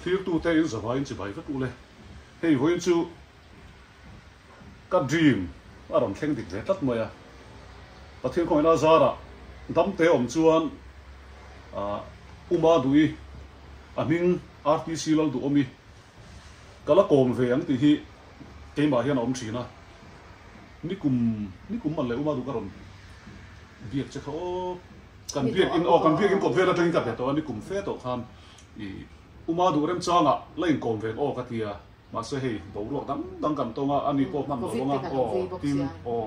thir tu te in zawai in chi bai vet u le hei voin chu ka dream aron thleng dik ve tat moya pathian ko ina zara dam te om chuan uma dui aming RTC lo du omi kala kom ve ang ti hi keima hian om thina nikum man le uma du karon biak che kho kan biak in ko vela tang ka beto nikum fe to khan I uma du rem changa lein kom ve o ka tia ma se hei bo ro dang kan tonga ani po man lo nga tim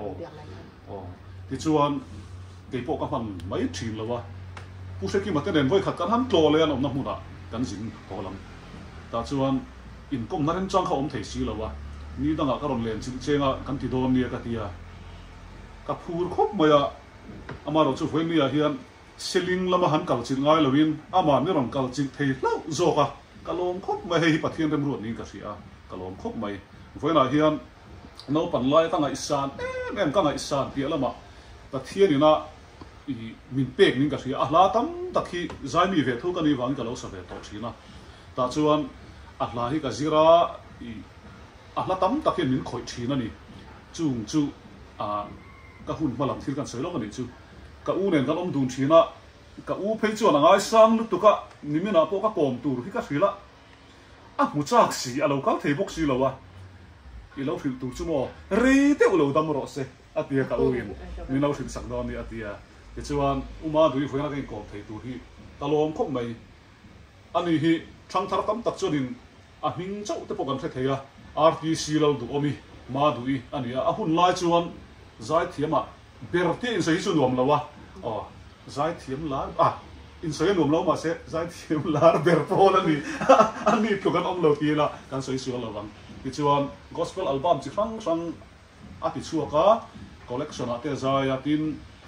ti chuan ke po ka man mai thin lo wa pu se ki ma te den voi khat kan han tlo le an om na mu da kan jin to lam ta chuan in kom na ren chang kha om thei si lo wa ni danga ka ron len chin chenga kan ti dom ni ka tia ka phur khop maya ama ro chu foi mi a hian seling lama han kal chin ngai lovin ama ni ron kal chin thei lo zo ka kalom khop mai hei pathian rem ruat ni ka sia kalom khop mai foi na hian no pan lai ka ngai san em ka ngai san ti lama pathian ina I min pek ning ka sia a hla tam takhi zai mi ve thu ka ni wang ka lo sa ve to thina ta chuan a hla hi ka zira I a hla tam takhi min khoi thina ni chung chu ka hun malam thil kan sei lo ka ni chu ka u nen kan om dun thina ka u phei chuan angai sang lu tu ka nimina po ka kom tur hi ka hrila a mu chak si a lo ka thei bok si lo wa I lo hril tur chu mo re te u lo dam ro se a tia ka u in min lo hril sak do ni a tia ti chuan uma dui foi na ko thei tur hi talom khop mai ani hi thang thar tam tak chuan in a hming chau te po kan the theia RTC lo du omi ma dui ani a hun lai chuan zai thiama berti in sei chu nuam lawa zai thiam la in sei nuam lo ma se zai thiam la ber pol ani ko kan om lo ti la kan sei su lo wang ti chuan gospel album chi sang a ti chuaka collection ate zai atin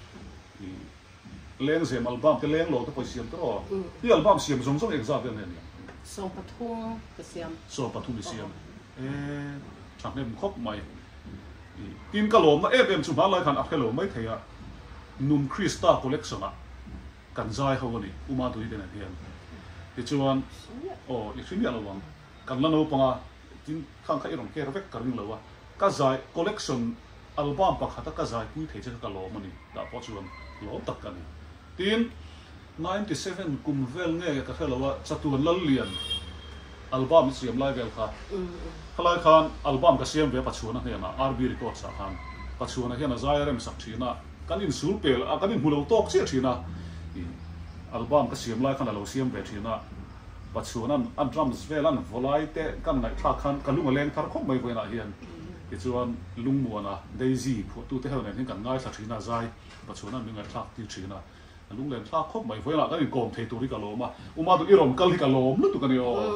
leng zem album te leng lo te poi siam tro ti album siam zong exact nen ni so pathum ka siam thang nem khop mai tin ka lom na em chu ma lai khan a khelo mai theya num Krista collection a kan zai ho ni uma tu den hian ti chuan I thimi alo wang kan la no panga tin khang kha irong ke rovek karing lo wa ka zai collection album pa khata ka zai pui thei che ka lo mani da po chuan lo tak kan tin 97 kum vel nge ka khelo wa chatuan lal lian album siam lai vel kha khalai khan album ka siam ve pachuana hena RB records a khan pachuana hena zairem sak thina kanin sul pel a kanin hulo tok che thina album ka siam lai khan lo siam ve thina pachuana an drums velan volai te kan ngai thla khan kalunga leng thar khop mai voina hian ti chuan lungmuana daisy phu tu te hel nen kan ngai sa thina zai pachuana mi ngai thak ti thina lung len thla khop mai voila ka kom thei turi ka loma uma du irom kal hi ka lom lu tu ka ni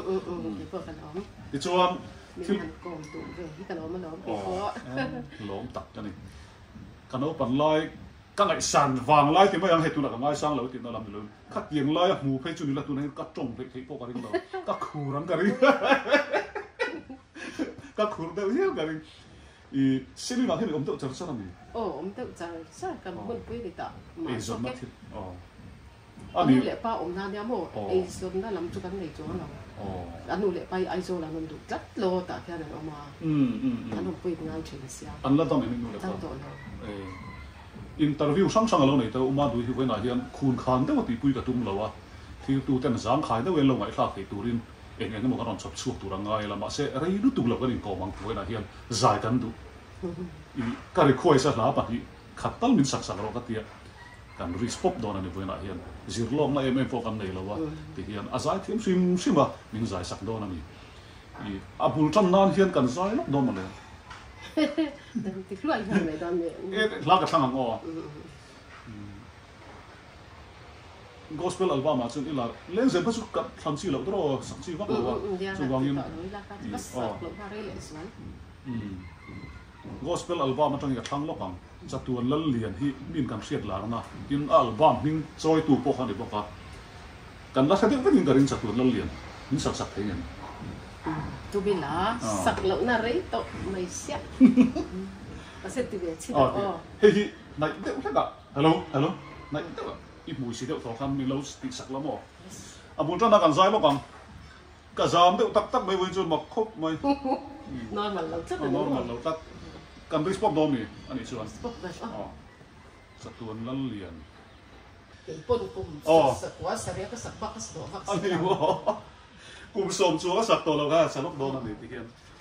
ti chuan thil kom tu ve hi ka lom lom tak ka ni kano pan lai ka ngai san wang lai ti mai ang he tu na ka ngai sang lo ti na lam lu khat yeng lai mu phei chu ni la tu nei ka tong phei thei po ka ring lo ka khuram ka ring ka khur de hiu ka ring sini nak ni om tu car sana ni om tu car sa kan mun pui di ta ma so ke ani le pa om na dia mo ai so na lam chu kan nei chu na anu le pa ai so la nun du tat lo ta kya na ma anu pui ngai chen sia an la dam ni nu le pa interview sang lo nei to uma du hi we na hian khun khan de ti pui ka tum lo wa thi tu ten zang khai de we lo ngai thla thei turin eng mo kan chop chuak tu rangai la ma se rei lu tu lo kan in ko mang we na hian zai kan du ka ri khoi sa la pa hi khatal min sak sak ro ka tia kan respop don ani voina hian zirlom na em fo kan nei lo wa ti hian azai thiam sim min zai sak don ani abul tan nan hian kan zai lok don ma le ti khluai han me don me la ka thang ngo gospel album a chun ila len zen pasu ka thang chi lo dro sak chi wa wa chu wangin gospel album atang ya thang lokang chatuan lal lian hi min kan hriat lar na tin album ning choi tu po khan ni boka kan la thading vin garin chatuan lal lian min sak sak thein tu bila sak lo na rei to mai sia ase ti ve chi hi nai de ka hello nai de i mui si de to khan mi lo ti sak la mo abun tan kan zai lokang cả giảm được tắc tắc mấy với chuột mặc khóc mấy non mà lâu chắc là non mà lâu tắc cầm cái sport đó mi anh ấy chuột satu tuần lăn liền pun sạc quá sạc cái sạc bắc sạc bắc anh ấy vô cùng sôm chúa sạc tổ lâu ra sạc lúc đó là gì thì kia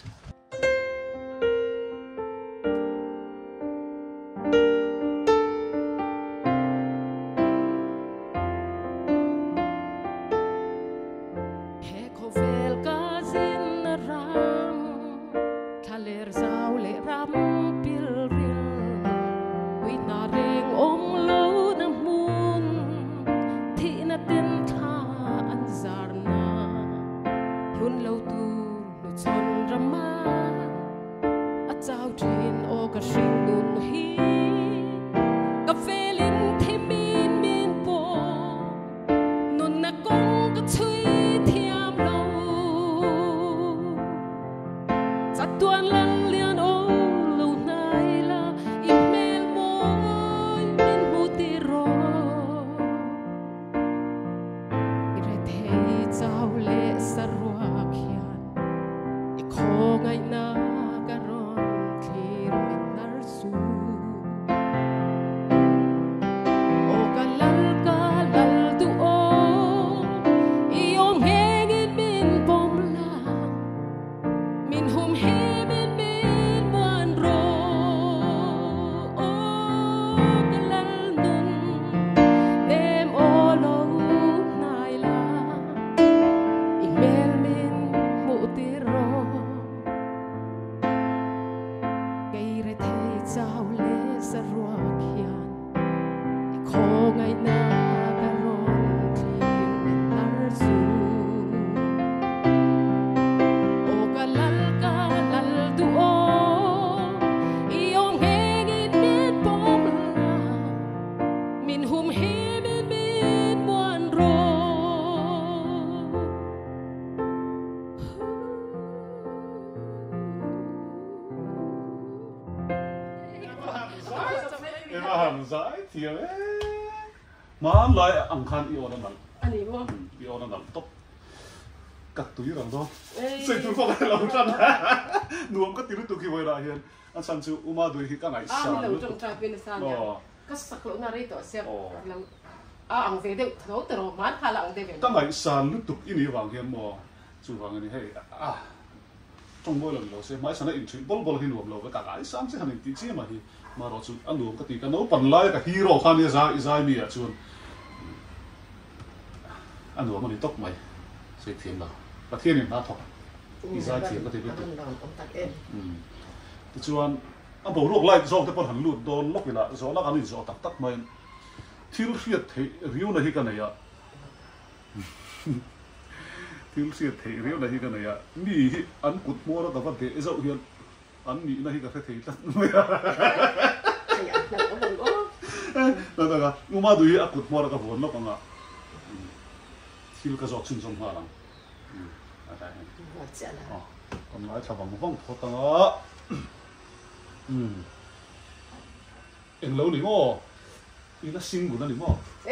mà lại ăn khan yêu nó nặng anh ấy vô yêu nó nặng top cắt túi rằng đó xây túi phong cái lâu chân nuông cái tiếng tụi kia về lại hiện anh sang chịu uma đuôi khi cái này sàn lâu trong trà bên sàn nha cái sắc lâu nari to xem lâu ăn về được thấu từ mà ăn hàng để về cái này sàn lúc tụi ini vàng hiện mò chủ vàng này hay trong mỗi lần lâu xem máy sàn này in chuyện bol hi nuông lâu với cả cái sáng sẽ hành tí chi mà thì mà rồi chú ăn nuông cái tí cái nấu phần lại cái hero khan đi ra mi à chuan anh nuông mà đi tóc mày sẽ thiền nào và thiên nhiên đã thọ đi ra thiền có thể biết được thì chuan anh bảo luộc lại do cái phần hành lụt đòn lóc về lại do nó ăn do tắc tắc mày thiếu suyết thấy riêu này cái này à thiếu suyết thấy riêu này cái này à mi anh cút mua đó tao vẫn dậu hiện anh mi này cái thấy tắc mày đó là nhưng mà đôi anh cút mua đó cái vốn nó còn à thiếu cái giọt chân trong hoa lắm còn nói chào bằng vong thôi tao em lâu nữa mò ý là sinh của nó nữa mò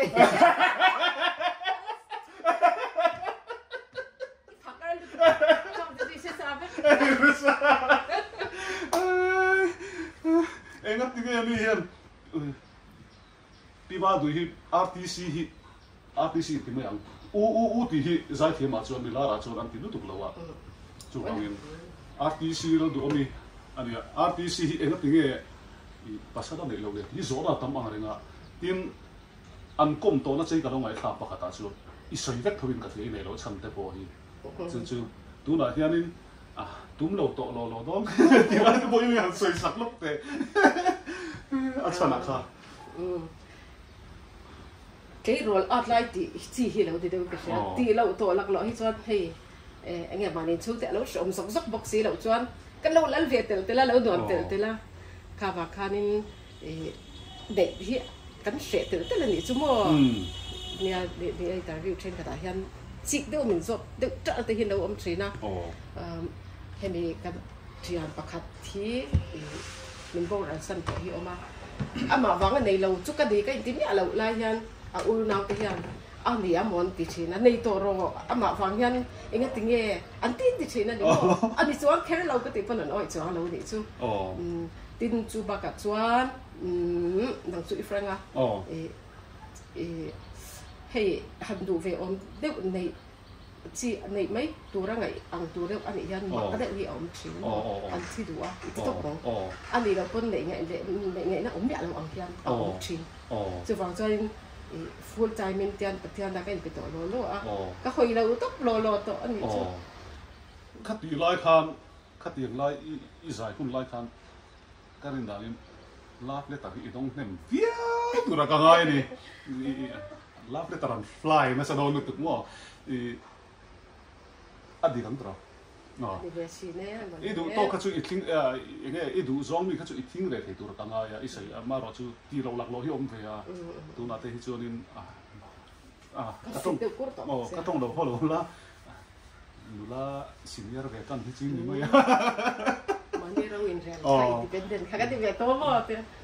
em ngắt tiếng em đi hiền đi ba đuôi hip RTC thì mấy anh u thì hip giải thiệp mà chọn đi là ra chọn anh thì nó tục lâu à chụp anh em RTC nó đủ mi anh ấy RTC em ngắt tiếng em pasal đó này lâu đấy, như gió là tấm anh này ngã, tin anh công to nó chơi cái đó ngay khá bạc ta chứ, ít sợi vết thôi cái thứ này lâu chẳng thể bỏ đi, chứ tú nói thế nên túm lâu to lâu đó, thì anh cái bôi mình sợi sặc lúc thế, chả nặng sao? cái role outline thì chỉ hiểu lâu thì đâu cái gì, thì lâu to lạc lọ hết cho hay, anh em mà nên chú tại lâu sống sống dốc bốc xí lâu cho cái lâu lăn việt từ là lâu đoàn từ là khá và khá nên để hiện cắn sẹt từ tức là những chúng mà nhà để ta review trên cái hiện chỉ được mình giúp được trợ từ hiện đâu ông trí na hay mình cái chuyện bạc hạt thì mình vô ra sân của hiệu mà mà vắng cái này lâu chút cái gì cái tím nhà lâu lại hiện u nào cái hiện anh đi ăn món tí chín anh này tổ rồi anh mà vàng nhân anh nghe tiếng nghe anh tin tí chín anh đi anh đi xuống khéo lâu cái tiếng phân oi xuống lâu đi chú tin chú bác cả chuan đang chú Frank à hay hành đủ về ông đều này chỉ này mấy tuổi ra ngày ăn tuổi đều anh ấy ăn mà cái đấy ông chín anh chỉ đủ à ít tốt không anh đi đâu con này ngày nó ông mẹ làm ông ăn ông chín chú vàng cho anh full time mình tiền đã cái tổ lô à các hồi lâu tốt lô tổ anh ấy chú khát đi lại khan khát tiền lại ít giải cũng lại khan cái này là lát lên tại vì đông nem phía tụi nó càng ngay đi lát lên tao fly mà sao đâu được mua anh đi làm đâu ít đủ to khát chú ít tiếng nghe ít đủ giống như khát chú ít tiếng rồi thì tụi nó càng ngay ít say mà rồi chú đi lâu lạc lâu hiểm về tụi nó thấy cho nên cái trong đầu họ là là senior về căn thì chỉ như vậy Mandi raw in real independent kagad di beto mo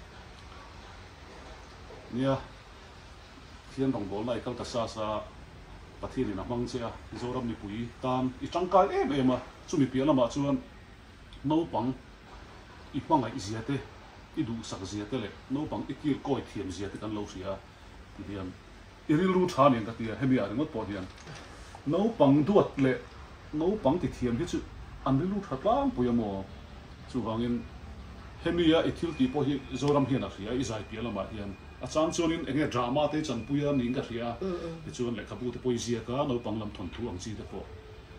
nia thian dong bol lai kal ta sa pathi ni na mang che a zoram ni pui tam I changkai em a chumi piala ma chuan no pang I pangai ziate I du sak ziate le no pang I kir koi thiam ziate kan lo sia ti hian iril ru tha ni ka ti hemi a ngot po hian no pang duat le no pang ti thiam hi chu an rilu tha tlang puyamo chu wangin hemia ithil ti po hi zoram hian a ria I zai piala ma hian a chan chuanin enge drama te chan puya ning ka ria ti chuan le khabu te poisia ka no panglam thon thu ang chi te po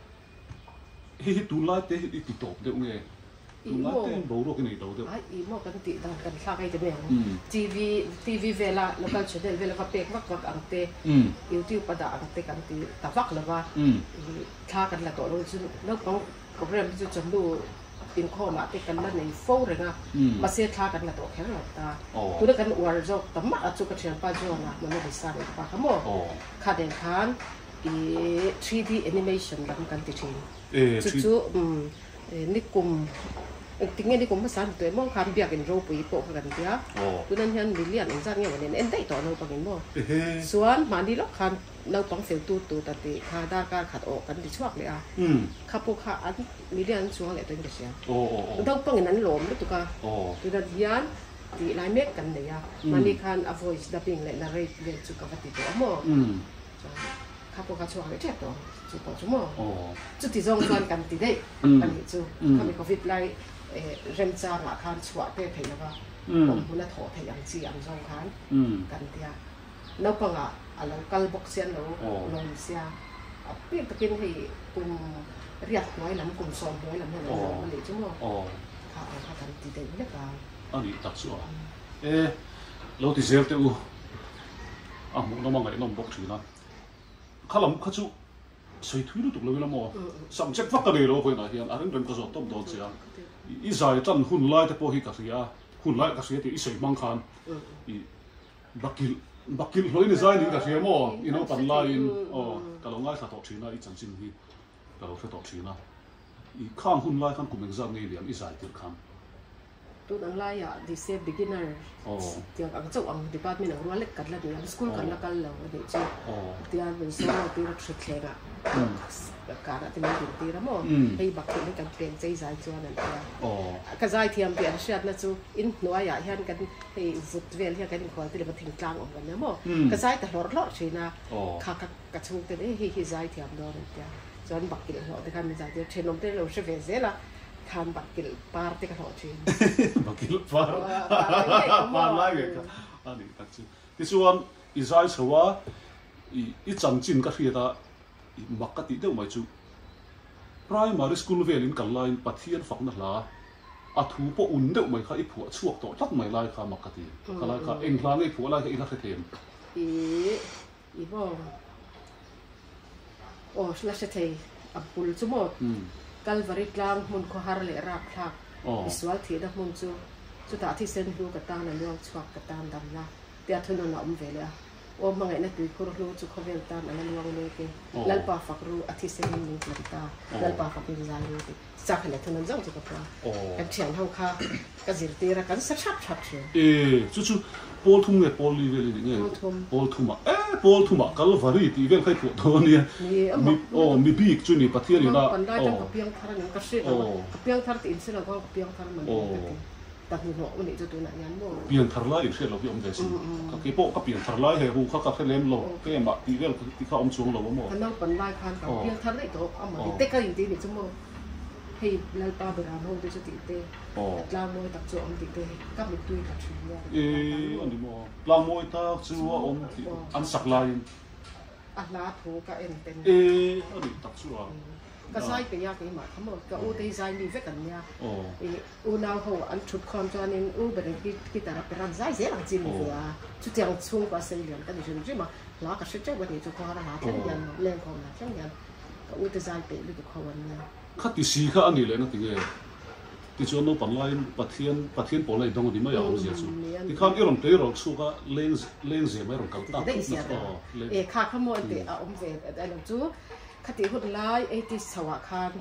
hi tunlai te I ti top de nge tunlai te bo ro ki nei do de ai I mo kan ti da kan thla kai te me TV vela local channel vela ka pek wak ang te YouTube pa da ang te kan ti ta wak la wa thla kan la to lo chu no pang program chu cham du in kho ma te kan la nei fo re nga ma se thla kan la to kher la ta tu da kan war jok tam ma chu ka thian pa jo na ma no sa re pa khamo kha den khan I 3D animation lam kan ti thin chu ni kum tingge ni kum san to mo kham biak in ro pui po kan tia tu nan hian million in zang nge nen en dai to no pangin mo suan ma ni lo khan lo pang fel tu ta ti kha da ka khat o kan ti chuak le a kha pu kha an million chuang le to in sia do pangin an lom tu ka tu da hian ti lai mek kan le ya ma ni khan a voice dubbing le na rate le chu ka ti to mo kha pu kha chuak le che to chu to chu mo chu ti zong chuan kan ti dei kan ni chu ka mi covid lai rem cha nga khan chua te thei la ba om huna tho thei ang chi ang zong khan kan tia no pa nga alo kal box sian lo lom sia a pi takin hei kum riak noi lam kum som noi lam lo ma le chu mo kha kan ti dei le ka ani tak chu lo ti zel te u mo no ma ngai nom box chi na khalam kha chu soi thui lu tuk lo la mo sam check fak ka de lo ko na hian arin ren ka zo tom don sia I zai chan hun lai te po hi ka ria hun lai ka sia ti I sei mang khan I bakil hloi ni zai ni ka ria mo I no pan lai in ka lo ngai sa to thina I chan chin hi ka lo sa to thina I khang hun lai khan kum exam ngai liam I zai tir khan tu dang lai ya di se beginner tiang ang chau ang department ang rualek kat la ni school kan la kal lo ni chi tiang ben so ti rak shit lega ka na ti ni ti ra mo hei bakil ni kan pen chei zai chuan an tia ka zai thiam pian shat na chu in noa ya hian kan hei vut vel hian kan khol ti le thing tlang om kan mo ka zai ta hlor hlor china kha ka chu te hi zai thiam do ri tia chuan bakil ho te kan zai te thenom te lo she ve zela khan bakil par te ka ho chin bakil par lai ge ka ani tak chu ti chuan I zai chhawa I chang chin ka hria da I makati deuh mai chu primary school velin kan lain pathian fakna hla a thu po un deuh mai kha I phu chuak to tak mai lai kha makati kala kha eng hla ngai phu lai ka I la them I bo sla se thei a pul chu mo Calvary tlang mun ko har le rak thak visual thi da mun chu ta thi sen lu ka ta na luang chuak ka tan dam la te thun na om ve le o mga na tu ko lu chu khovel tan ana luang le ke lalpa fakru athi semin ning tlata lalpa fakru zalu te sa khale thunan jang chu ka pa kan thiang hau kha ka zirtira kan sa chap chap chu chu Paul thum nge Paul li veli nge Paul thuma kal vari ti vel khai ko to ni mi big chu ni pathia ni na pandai jang ka piang thar ni ka se ka piang thar ti in se la ka piang thar man ta hu no ni chu tu na yan mo piang thar la in se lo bi om de si ka ke po ka piang thar la he hu kha ka khelem lo ke ma ti vel ti kha om chung lo mo an nang pandai khan ka piang thar le to am ma te ka in ti ni chu mo hei lal pa bra ho de chu ti te la mo tak chu om ti te ka mi tu ka chu ya ani mo la mo ta chu om ti an sak la in la thu ka en ten ani tak chu ka sai pe ya ke ma khamo ka u te sai mi ve kan ya u na ho an thut khom chuan in u ber ki tara pe ran sai ze lang chin wa chu tiang chung pa sen lian ka ni jun ji ma la ka se che wa ni chu ko ra ha chen yan leng khom na chen yan ka u te sai pe lu ko khawan ya khát thì xì khá anh đi lên nó thì thì cho nó bản lai pathian bỏ lại đông thì mớiเอาgì chứ thì khám cái lòng tế rồi số cái lên gì mấy lòng cầu tắc khá khám mồi thì ông về ở lòng chú khát thì hốt lai thì sầu khan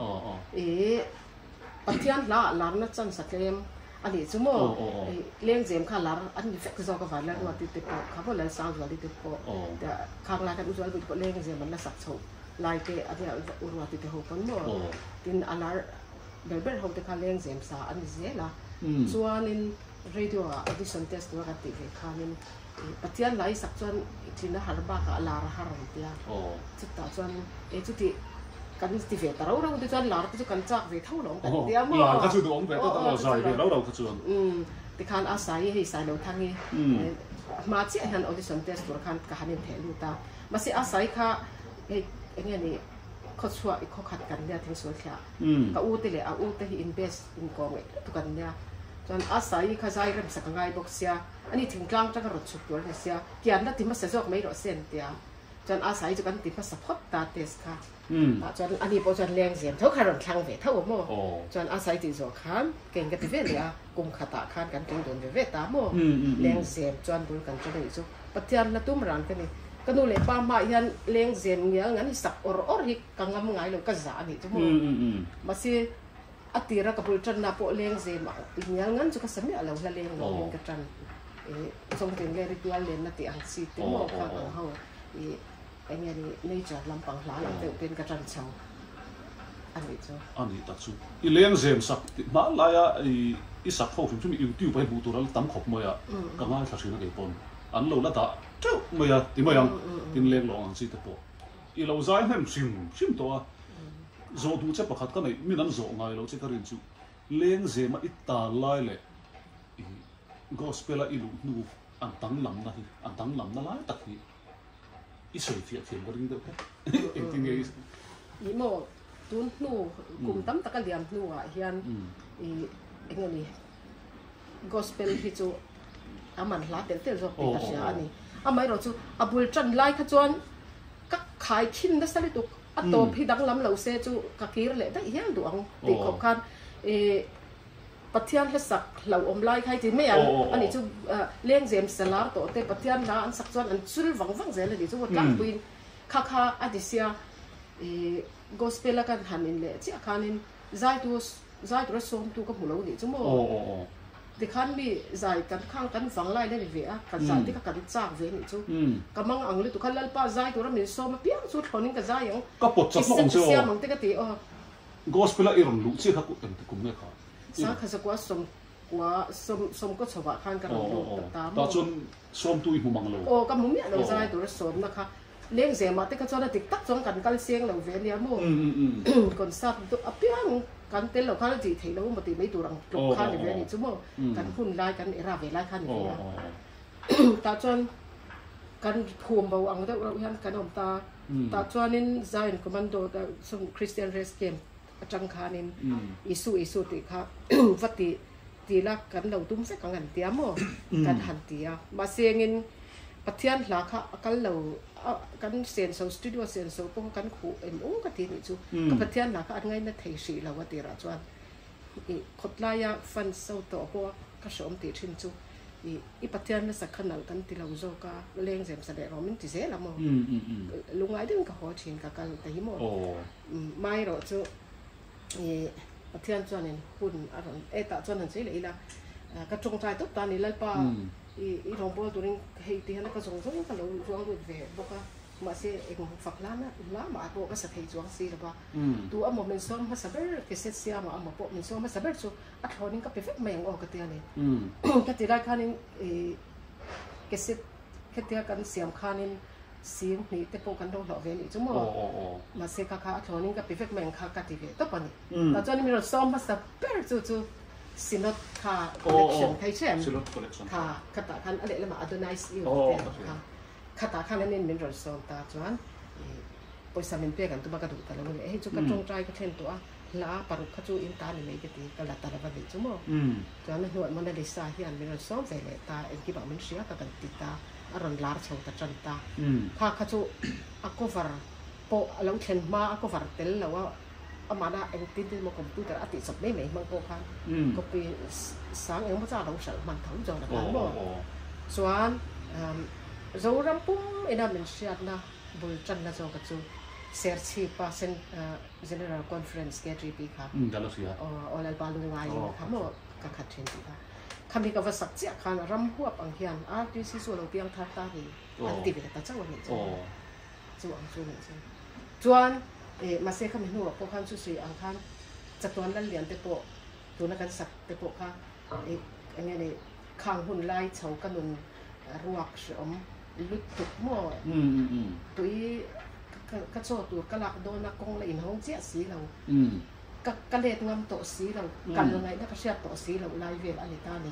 pathian lá làm nó chân sạch em anh đi chú mò lên gì khá lá anh đi phết do cái vải lá nó thì tiếp khám mồi lại sang rồi đi tiếp khám lá cái usual bị lên gì mình nó sạch sâu lai ke adia urwa ti te ho pon mo tin anar berber ho te khaleng zem sa an zela chuanin radio audition test wa ti ve khanin patian lai sak chuan tlina harba ka la ra haran tia chuta chuan chu ti kan ti ve taro ro ti chuan lar ti kan chak ve thau long kan tia mo la ka chu du ong ve to to zai ve ro ka chuan ti khan asai hei sai lo thangi ma chi han audition test tur khan ka hanin thelu ta ma si asai kha anh em này khó xóa khó khăn cần nha thêm số kia, cả u tê lệ u tê hi invest in công ấy tụ cần nha, cho nên asai khai giải làm sắc ngay bốc xia, anh ấy thỉnh klang chắc là rốt chụp rồi xia, kian đó tìm mà sử dụng mấy độ sen tia, cho nên asai cho cần tìm mà support ta test cả, cho nên anh ấy bảo cho nên leng diệm thấu khai rồi klang về thấu mo, cho nên asai thì rồi khán, kinh cái tivi này cùng khát ta khán cần kinh đồn về ta mo, leng diệm cho nên buồn cần cho nên số, bắt tiền là tụm ran cái này cái nụ lệ ba mai hiện lên diện nghĩa ngắn sặc or hi càng ngâm ngay luôn cái giá này chứ mà si atira cái bụi trần napo lên diện mà nghĩa ngắn cho cái sắm là lâu là lên luôn cái trần trong tiền lên ritual lên là tiền si tiền mỏ càng càng hậu anh em này nature làm bằng lá làm tự bên cái trần sầu anh ấy chứ anh ấy đặc殊lên diện sặc mà lại ý sặc hậu chúng mình YouTube phải bù tu ra tấm khop mới càng ngay thật sự nó cái pon anh lâu là ta chú mày thì mày tin lên lòng gì thế bộ, ý lâu dài hem sim to à, rồi tu chấp bạc cái này mình ăn rồi ngay lâu chỉ cái riêng chú lên gì mà ít ta lại lệ, gospel là ilu nu anh tăng lắm na lại tắc thì ít sợi phiệt phiền có riêng đâu hết, em tin nghe, ý mà tuân nu cùng tấm tắc cái điểm nu à hiền, anh này gospel thì chú aman lá tel rồi cái gì anh amai rồi chú abul trần lai khát chuan các khai kinh đó sao lại tụ tổ phi đăng lắm lâu xe chú các kia lệ đấy hiền đủ ông để khóc khan pathian hết sặc lâu lai khai thì mấy anh ấy chú lên dèm sala tổ te pathian là anh sặc chuan anh chul vắng dễ là để chú vật lăng queen kha adisia gospel là kan hanin lệ chỉ khanin zai tu som tu có mulu để chú mo thì khán bị giải cắn khang cắn vắng lại đây về cắn giải thì các cắn chạc về này chú cảm ơn anh lấy tụ khăn lal pa giải tụ ra mình so mà piang chút còn những cái giải không các bộ chất nó cũng chưa xem bằng cái gì gospel là iron lũ chỉ các cụ em cũng nghe khó sáng khai sẽ quá som có sầu bạc khăn cái lũ ta chun som tui hù mang lô các mông miệng đầu giải tụ ra som na kha lên rẻ mà cái cho nó tích tắc trong cắn cal xieng đầu về này mua còn sao tụ piang kan tel lo khan ti thei lo ma ti mei tu rang tlok khan ni ve ni chu mo kan hun lai kan era ve lai khan ni ta chon kan phum bo ang da hian kan om ta chuanin zain commando da som Christian race game atang khanin isu ti kha vati ti la kan lo tum se kan an tia mo kan han tia ma sengin pathian la kha akal lo kan sen so studio sen so pong kan khu em ka ti ni chu ka pathian la kha an ngai na thei si lo wa ti ra chuan khotlaya fan so to ho ka som ti thin chu i patian na sakhanal kan ti lo zo ka leng zem sa de romin ti se la mo lungai ding ka ho chin ka kal ta hi mo mai ro chu patian chuan in hun aron eta chuan an sei le ila ka chung trai top ta ni lal pa i rong bol turing hei ti hana ka zong zong ka lo ruang ru ve boka ma se eng faklana la ma ko ka sa thei chuang si la ba tu amo men som ha saber ke se sia ma amo po men som ha saber chu a thoning ka perfect mai ngo ka ti ani ka ti ra khanin ke se ke ti kan siam khanin sim ni te po kan do lo ve ni chu mo ma se ka kha thoning ka perfect mai kha ka ti ve to pa ni ta chuan mi ro som ha saber chu sinot kha collection thai chem sinot collection kha ta kan ale lama adonize you kha ta khan nen min ro som ta chuan poisa min pe kan tu ba ka du ta lo le he chu ka tong trai ka then to a la paru kha chu in ta ni me ke ti ka la ta la ba ve chu mo chuan no mon da sa hian min ro som ve le ta en ki ba min sia ta kan ti ta aron lar chho ta chan ta kha chu a cover po lo then ma a cover tel lo wa amana en tin mo computer ati sab me mang ko khan copy sang em cha lo sa man thau jo na mo chuan zo ram pum ina min siat na bul chan na zo ka chu ser chi pa sen general conference ke gp kha dalo sia o la balu ngai kha mo ka kha thin ti ka khami ka va sak chia khan ram huap ang hian rtc so lo piang tha ta hi ati be ta chaw ni chu ang chu ni chuanมาเสียคำหิวพวกขันสุสีอังคันจัตุวันลันเลียนเตปโตัวนักการสักเตปค่ะอันนี้เนี่ยข้างหุ่นไล่เฉากันนุนรวกสมลุดตุกหม้อตัวกระโจตัวกระลักโดนนักกงเลยอินห้องเจี๊ยสีเรากระเล็ดงามโตสีเรากันยังไงนักเชียร์โตสีเราไล่เวลอะไรตานี่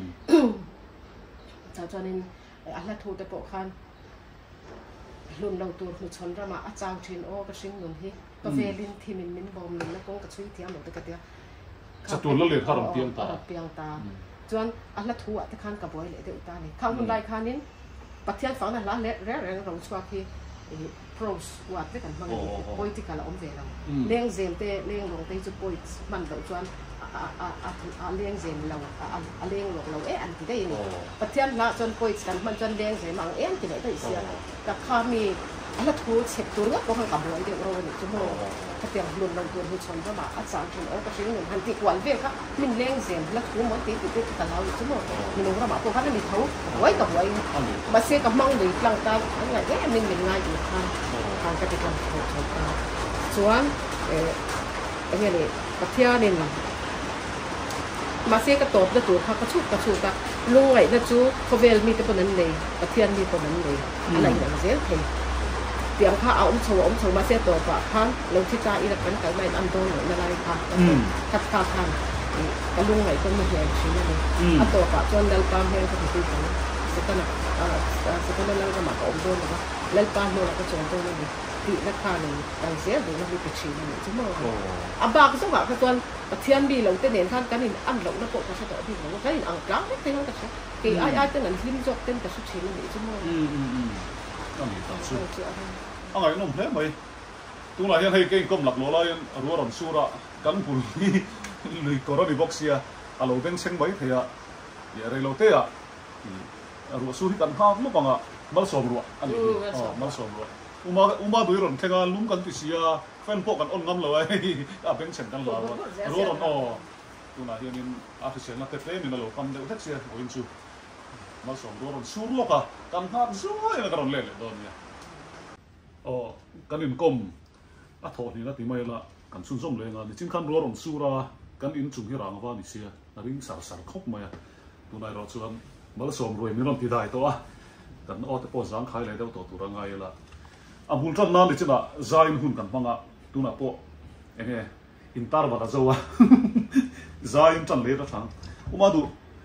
จากจนี้อัลลัทูเตปขันรุ่นเราตัวหุ่นชนระมาอาจารย์เทนโอก็ชิงนุนที่ก็เวลินที่มินบอมมินแล้วก็กระชุยเทียมหมดแต่กระเดียจะตัวละเลียดข้าวเปียงตาจวนอัลลัทูอ่ะที่ขันกับบอยเลยเดี๋ยวตาเนี่ยข้าวหุ่นไรขันนี้ปัจจัยฝั่งนั้นละเละแรงเราชัวร์ที่โปรสวัดด้วยกันบางทีโพลิติกาละอมเวเราเลี้ยงเซมเตเลี้ยงลงเตจุโพลิสมันเราจวนเลี้ยงเซมเราเลี้ยงหลงเราอันที่ได้เนี่ยปัจจัยละจนโพลิสกันมันจนเลี้ยงเซมบางที่ไหนได้เสียกับข้ามีอัลลัทูเช็คตัวเลือกก็ให้กับบอยเดี๋ยวเราเนี่ยจุโม่ถ้าเตรียมรุ่นเราตัวหุ่นชนก็มาอาจารย์เทนโอก็ชิงหนึ่งหันติกวนเวียค่ะมินเลี้ยงเซมแล้วคูมันติดกันเราจุโม่มินเรามาพวกเขาเนี่ยเขาไว้กับไว้มาเสียกับมั่งเลยกลางตาอะไรเอ๊ะมินง่ายอยู่ค่ะทางกติกาโหดโหดส่วนอันนี้เนี่ยปัจจัยเนี่ยมาเสียกระตบแล้วตัวเขากระชุกกับลุงไอ้แล้วจูเขาเวลมีแต่คนนั้นเลยปัจจัยมีคนนั้นเลยอะไรอย่างเงี้ยเห็นเตรียมข้าเอาโชว์มาเสียตัวปะพันลงที่ใจอีกแล้วกันไก่ไม่อันโดนหรืออะไรค่ะคัดพันกระลุงไอ้คนมือแรงชิ้นนี้อันตัวปะจนเดลปามแห้งก็ถือว่าสักนั้นแล้วก็มาอมโดนหรือว่าเล่นปานโดนแล้วก็โจมโดนเลยตีนักข่าวหนึ่งต่างเสียหรือว่ามีกระชิ้นนี่ชั่วโมงอ่ะบางก็ต้องแบบคือตัวเทียนบีเราเต้นเห็นท่านกันนี่อันเราแล้วก็กระชับตัวพี่เราก็เห็นอ่างกลางไม่เต้นกระชับกี่ไอ้เต้นนั้นลิ้มจกเต้นกระชับชิ้นนี่ชั่วโมงนั่นนี่ต่างสู้อะไรนุ่มเท่ไหมตัวไหนยังให้เก่งก้มหลักโลละยังรัวรอนสู้ละกันปุ่นนี่เลยก่อนนี่บ็อกเซียอะเราเป็นเชิงไว้เทียอย่าเรเราเตะรัวสู้ที่กันห้ามมั้งอ่ะมาสอบรัวอันนี้มาสอบรัวอุมาดูรอนแข่งลุ้มกันติเสียแฟนพวกกันอ่อนงำเลยเป็นเชิงกันแล้วรัวรอนตัวไหนยังอาทิตย์เช้าเตะนี่นะเราทำเดี๋ยวแท็กซี่โอ้ยสู้มาสอบรัวรอนสู้รัวกันกันห้ามสู้ยังกันรอนเล่เลยตอนนี้กันอินกลมทอนี่นะที่ไม่ละกันสุ่มเลยนะนี่จิ้มขันรัวรอนสู้ละกันอินจุ่มที่รังว่านี่เสียริ่งสารคบมาตัวไหนเราชวนมาสอบรวยมีน้ำที่ได้ตัวกันแต่พอสังขายเลยเดี๋ยวตัวรังไงละหุ่นจันนั่นดิจินะใจหุ่นกันพังอ่ะตัวน่ะพอเนี่ยอินตาร์บัดเจ้าใจจันเลยละทั้งมาดู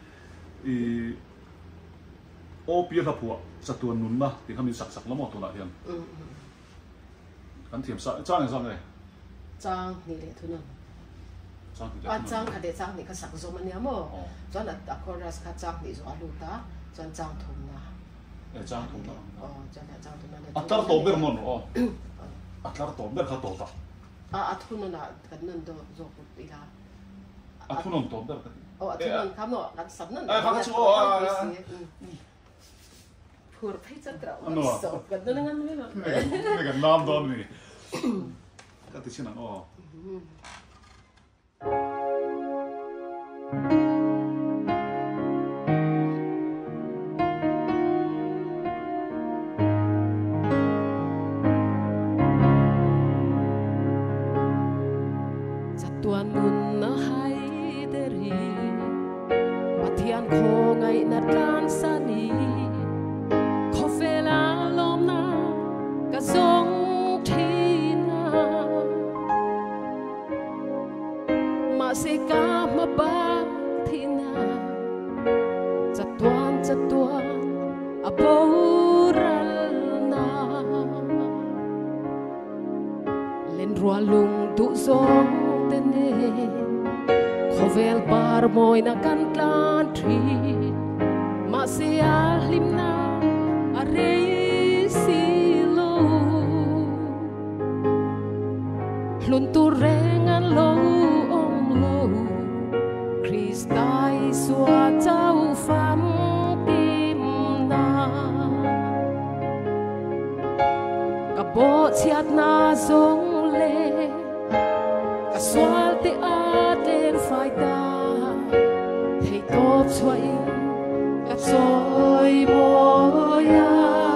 เปียทับหัวสัตว์ตัวนุ่นนะที่เขามีสักแล้วหมดตัวน่ะยังกันเทียมจ้างยังจ้างเลยจ้างนี่เลยทุนนั่นจ้างค่ะเดี๋ยวจ้างนี่ก็สักโซมันเนี่ยมั้งจนอะคอรัสค่ะจ้างนี่จวนลูตาจนจ้างทุนนะจ้างทุนนะจนจ้างทุนนั่นอัตราตัวเบอร์มันอัตราตัวเบอร์เขาตัวปะทุนนั่นกันนั่นโดนโจกุตีละ thu nông tôm đó thu nông khám nọ làm sắm nọ khám chú phur thấy rất rõ sốt gần đó ngăn đấy nó này gần nam đó này cái thứ gì nào tuan nun na hai deri pathian kho ngai na tan sani kho vela lom na ka zong thina ma se ka ma ba thina chatuan aboral na len rua lung tu zong khovel par moi na kan tlan thi ma se alim na are silo hlun tu rengan lo om lo Christai swa chau pham kim na ka bo chiat na zong le swal te at len phai ta thei top swai ka choi moya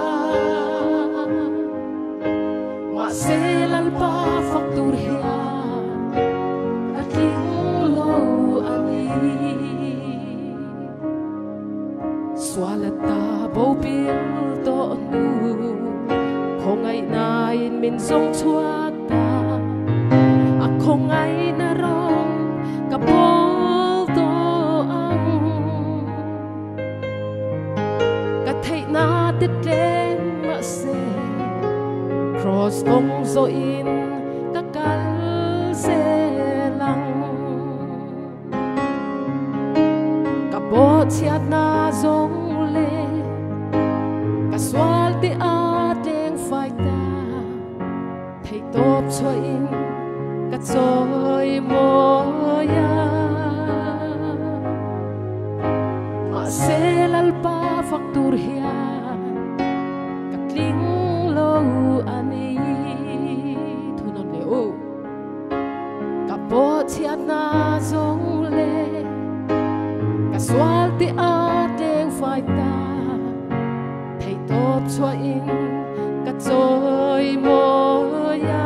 ma se lan pa phak tur hia ka ting lo ani swal ta bo pil to nu khongai nai min zong chuak ta không ai na rong cả bố to ăn cả thấy na tết đến mà se cross công rồi in cả cal se lăng cả bố chiat na rong le cả swal te a đeng phai ta thấy top cho in Katsoy moya Aselal pa faktur hia Katling lo ani Thunon le o Kapot siat na zong le Kaswal ti ateng phai ta Thei top chua in Katsoy moya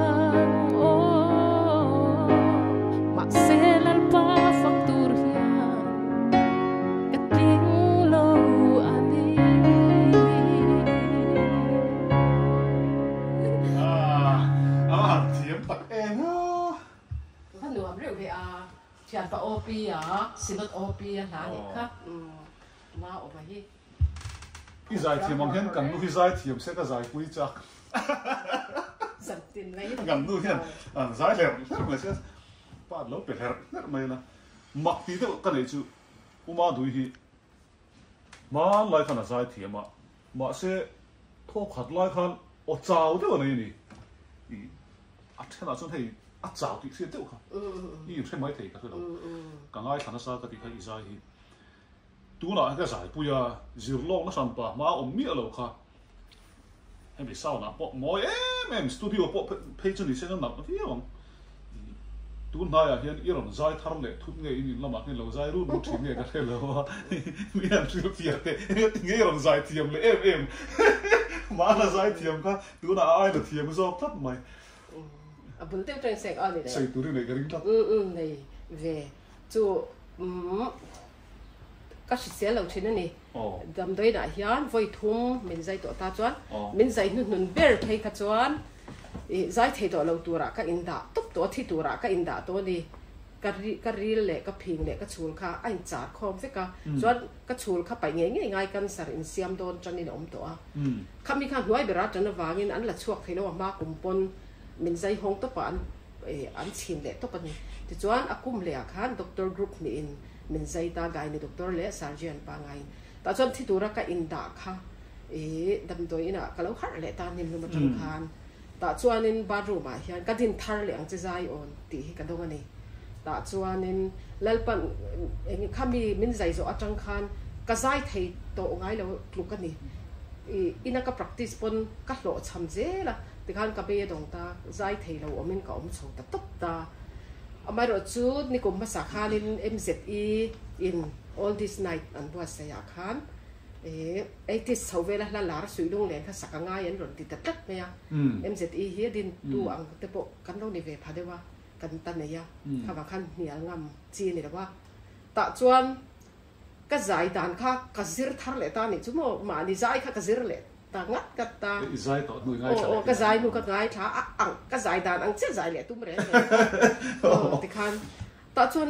Chàng pa opi à, sinot opi à, lá này khác, má ở vậy. Cái giải thì mong hiện cần nuôi giải thì sẽ có giải quý chắc. Sản tin lấy. Cần nuôi hiện, giải đẹp, mà sẽ bắt lốp bể hẹp, nhất mày là mặc tí đâu cái này chứ, mà đuôi hi, mà lại khăn là giải thì mà sẽ thô khát lại khăn, ở chảo đâu này nè, thế nào cho thấy. Chào thì sẽ tiêu không? Ý xem mấy thầy cả thôi đâu. Càng ai khán giả cái thì hay giải hi. Tu là cái giải bây giờ dìu long nó sắm pa, mà ông mía lâu kha. Em bị sao nào? Bộ mỗi em studio bộ page này sẽ nó nằm ở phía không? Tu này à hiện iron giải thar lệ thut nghe in là mà cái lâu giải rút rút nghe cái thế lâu. Mi ăn chịu tiệt thế, nghe iron giải tiệm lệ em. Mà là giải tiệm kha, tu là ai được tiệm do thắt mày. Bún tiêu trang sạch ở đây đấy. Xây túi này cái đó. Này về chú các sự sẽ lâu trên này. Đầm đôi đã hiến với thùng mình dạy tổ ta choán, mình dạy nun bể thấy cả choán, dạy thấy tổ lâu tua ra các in đã, tốc tổ thì tua ra các in đã tổ đi, các ri lệ các pin lệ các chuồn kha anh trả không phải cả, choán các chuồn kha phải nghe ngay căn sar in xiêm đôn cho nên ông tổ. Kami kha nuôi bể ra cho nó vàng in anh là chuộc thấy nó mà cùng pon mình dạy hong to pan an chin le to pan ti chuan akum le khan doctor group ni in mình dạy ta gai ni doctor le surgeon pa ngai ta chuan thi tura ka in da kha dam toi ina ka lo har le ta nim lu ma tang khan ta chuan in bathroom a hian ka din thar le ang che zai on ti hi ka dong ani ta chuanin lalpan eng khami min zai zo atang khan ka zai thei to ngai lo tluk ani ina ka practice pon ka hlo cham je la ti khan ka be dong ta zai thei lo omin ka om chho ta top ta amai ro chu ni kum ma sa khanin MZE in all this night an bua sa ya khan ai ti sawela la lar suilung len kha sakanga yan ron ti tat me ya MZE hi din tu ang te po kan lo ni ve phadewa kan tan ne ya kha wa khan nial ngam chi ni wa ta chuan ka zai dan kha ka zir thar le ta ni chu mo ma ni zai kha ka zir le ta ngat ka ta zai to nu ngai o ka zai nu ka ngai tha ang ka zai dan ang che zai le tu mre ti khan ta chuan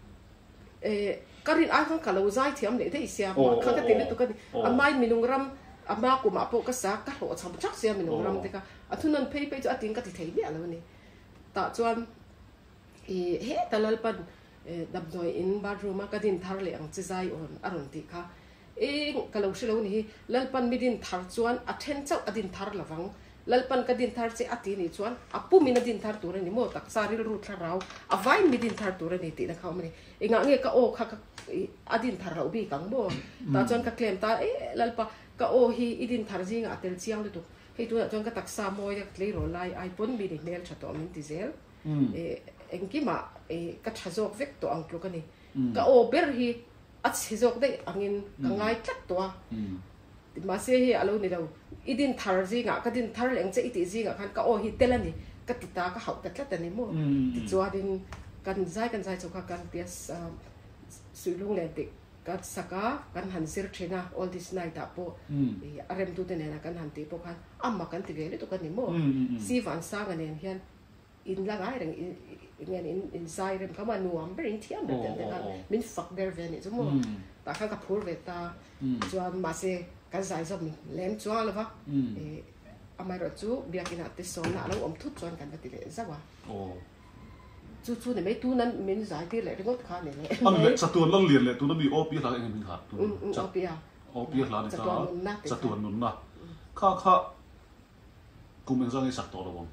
karin ai khan ka lo zai thiam le te sia mo kha ka te le tu ka amai minung ram ama ku ma po ka sa ka ho cham chak sia minung ram te ka athunan phei pe chu atin ka ti thei le lo ni ta chuan he talalpan dab noi in bathroom ka din thar le ang che zai on aron ti kha kalau shilo ni lalpan midin thar chuan athen chau adin thar lawang lalpan ka din thar che ati ni chuan apu min adin thar tur ni mo tak saril ru tharau avai midin thar tur ni ti na khau mani inga nge ka o kha adin thar ro bi kang bo ta chuan ka claim ta lalpa ka o hi idin thar jinga atel chiang le tu hei tu chuan ka taksa moi ya klei ro lai ai pon bi ni mel thato min ti zel engkima ka thazok vek to ang tlo kani ka o ber hi at hizok de angin kangai tlat to ma se hi alo ni lo idin thar jinga ka din thar leng che iti jinga khan ka o hi telani ka tita ka hau tlat ani mo ti chua din kan zai chu ka kan pias suilung le de ka saka kan han sir thena all this night apo arem tu te na kan han ti po khan amma kan ti vele to kan ni mo si van sang an hian in la gai reng in sai rem kama nuam berin thiam de te kan min fak ber ve ni chu mo ta khan ka phur ve ta chuan ma se kan zai zo min lem chuang la va amai ro chu biakina te so na lo om thut chuan kan ba ti le zawa chu ne me tu nan min zai ti le ringot kha ne le an le chatuan lan lian le tu na mi op pi la eng min kha tu op pi la ni ta chatuan nun na kha kumeng zang i sak to lo bong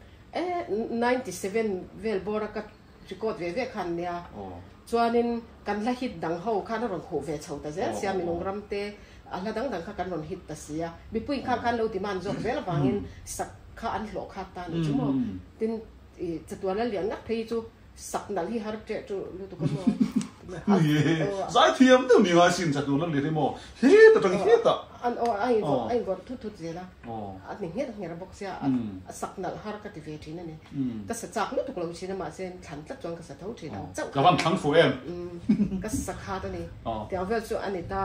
97 vel bora ka record ve khan nia chuanin kan la hit dang ho khan ron kho ve chho ta zel sia minung ram te ala dang ka kan ron hit ta sia mi pui khan lo ti man jok vel wangin sak kha an lo kha ta ni chumo tin chatuan la lian ngak phei chu sak nal hi har te chu lu tu ko mo ye zai thiam tu mi wa sin chatuan lan le mo he ta tang he ta an ai gor thu zela an ni nge nge ra bok sia sak nal har ka ti ve thin ani ka sa chak lu tu ko sin ma sen than tlat chong ka sa thau thin chau ka ban thang fu em ka sa kha ta ni ti avel chu ani ta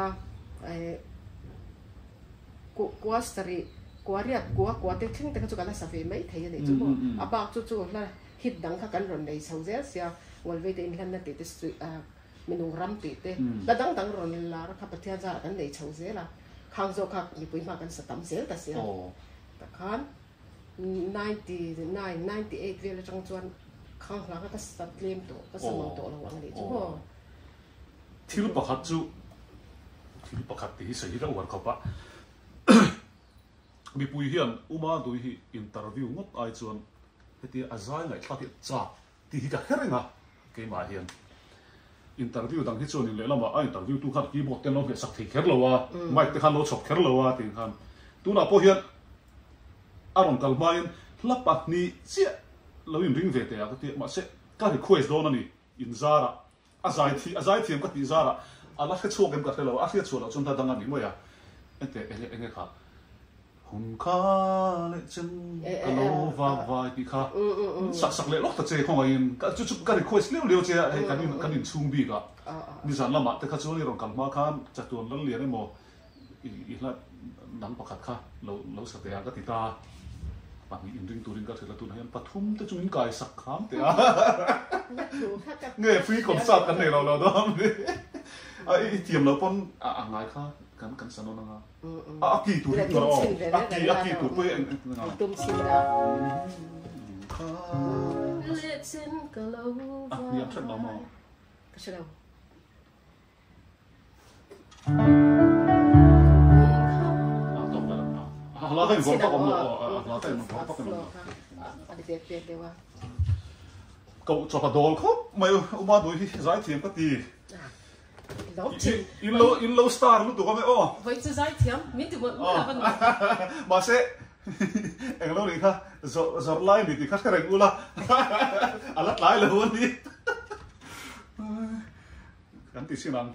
ko stari ko ria ko te thing te ka chu ka la sa ve mai thei ani chu mo aba chu la hit dang kha kan ron nei sau zel sia wal ve te in lan na te minung ram ti te la dang ron la ra kha pathia za kan nei chau zela khang zo kha ni pui ma kan sa tam zel ta sia ta khan 99 98 vel chang chuan khang la ka sa claim to ka sa mo to lo wang ni chu ho thil pakhat ti sei ra war khapa mi pui hian uma dui hi interview ngot ai chuan heti azai ngai thati cha ti hi ka heringa ke ma hian interview dang hi chuan in le lama a interview tu khat ki bo ten lo ke sak thei kher lo wa mai te khan lo chok kher lo wa tin khan tu na po hian aron kalmain lapat ni chia lo in ring ve te a ti ma se ka request do na ni in zara azai thi ka ti zara ala khe chok em ka te lo a khe chok lo chon ta dang ani mo ya ente enge kha hun kha le chen alo va ti kha sak le lok ta che khong in ka chu ka request le che kan in chung bi ka ni san lama te kha chu ni rong kal ma khan chatun lan le mo i la nang pakhat kha lo sa te ka ti ta pa mi in ring turing ka thela tu na yan pathum te chu in kai sak kham te a nge free concert kan nei lo do ai tiam lo pon a ngai kha kan sano na nga aki tu ri ko aki tu pe nga tum sin da let's in kalova ni am chat mo ka shalo to ba la ta ko pa ko mo la ta mo pa ko mo ali pe wa cậu cho cả đồ khóc mày uma đuổi giải thiểm cái gì in low star lúc tụi con mày ô vậy chứ giải thiểm mình tụi con mà sẽ anh lâu đi ha giờ lại đi thì khách cái rèn ula alat lại là luôn đi kan ti sinan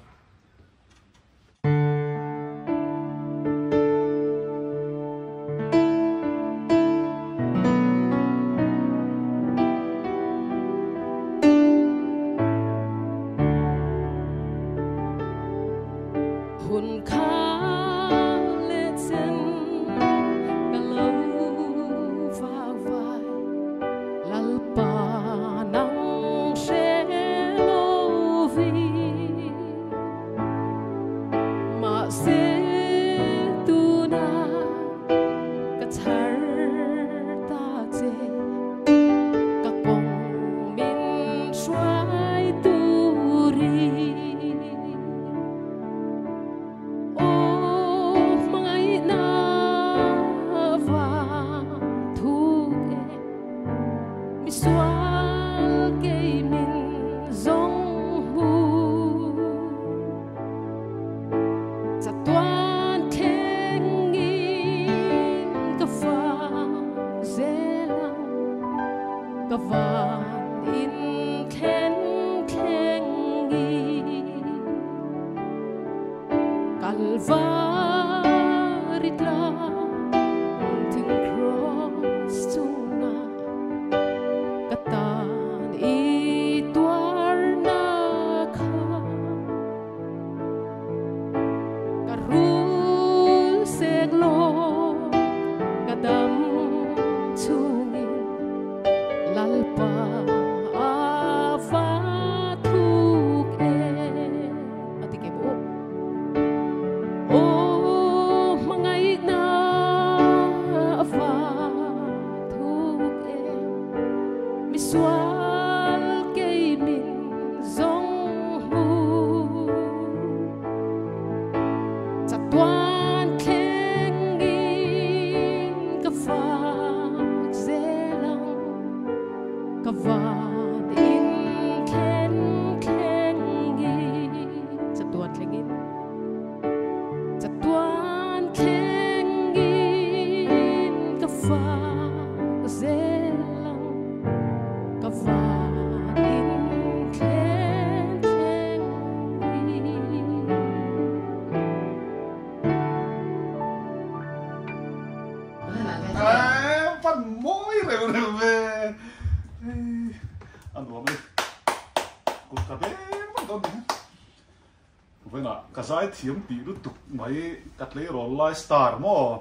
giải thiểm bị lúc tục mấy cắt lấy roll light star mò